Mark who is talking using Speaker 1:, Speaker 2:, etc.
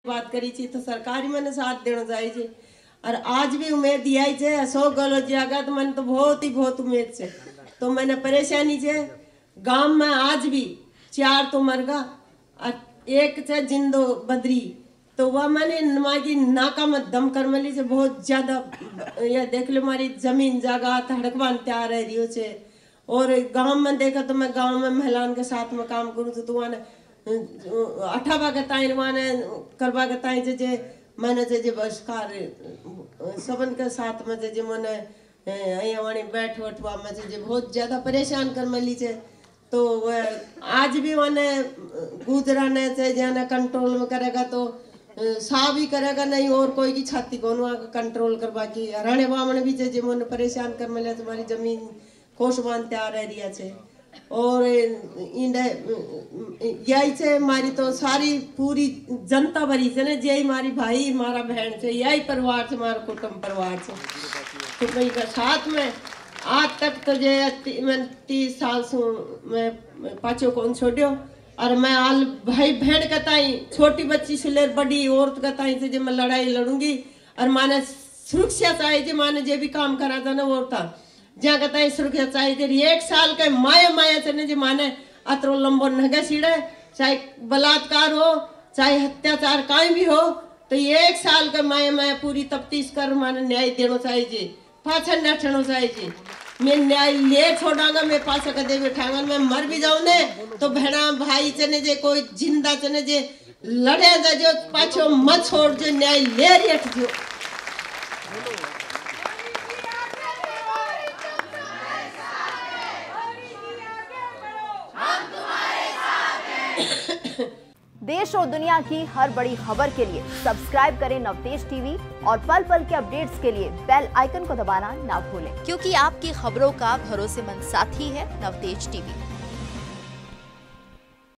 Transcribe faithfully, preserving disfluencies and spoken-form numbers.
Speaker 1: बात करी थी तो सरकारी मैंने साथ देना चाहिए और आज भी उम्मीद दिया है सौ गलो जागा तो मैंने तो बहुत ही बहुत उम्मीद से तो मैंने परेशानी है गांव में आज भी चार तो मर गया और एक से जिंदो बदरी तो वह मैंने मागी नाका में दम कर मली से बहुत ज्यादा यह देख लो हमारी जमीन जागा हड़कवान तैयार रह रही हो और गांव में देखा तो मैं गांव में महिलाओं के साथ में काम करूँ तो तुम्हारे अठाबा गताई माने करबा गताई जे जे मैंने जे जे बहिष्कार सबन के साथ में जे जे मने अया वाणी बैठ वठवा में जे बहुत ज्यादा परेशान कर मली छे तो आज भी मैंने गुजरा ने से जाने कंट्रोल में करेगा तो सा भी करेगा नहीं और कोई की छाती कोनवा कंट्रोल करवा की राणे बामण भी जे जे मने परेशान कर मले तुम्हारी जमीन कोशवान तैयार रह रिया छे और यही से मारी तो सारी पूरी जनता भरी से ने यही मारी भाई मारा बहन से यही परिवार से मारा कुटुंब परिवार से तो भाई का साथ में आज तक तो जे मैं तीस साल से मैं पाँचों कौन छोड़ियो और मैं आल भाई बहन कताई छोटी बच्ची से ले बड़ी औरत कताई से जो मैं लड़ाई लड़ूंगी और माने सुरक्षा चाहिए जो माने जो भी काम करा था ना वो था जहाँ कहता है सुरक्षा चाहिए एक साल के माया माया से ने जो माने अतरो लंबो नगे सीड़े चाहे बलात्कार हो चाहे अत्याचार कहीं भी हो तो ये एक साल के माया माया पूरी तफ्तीश कर माने न्याय देना चाहिए पाछा न ठहरना चाहिए मैं न्याय ले छोड़ांगा मैं पाछा कदे बैठांगा मैं मर भी जाऊं ने तो बहना भाई चने जे कोई जिंदा चने जे लड़े जो पाछो मत छोड़ जो न्याय ले रेट जो
Speaker 2: देश और दुनिया की हर बड़ी खबर के लिए सब्सक्राइब करें नवतेज टीवी और पल पल के अपडेट्स के लिए बेल आइकन को दबाना ना भूलें,
Speaker 3: क्योंकि आपकी खबरों का भरोसेमंद साथी है नवतेज टीवी।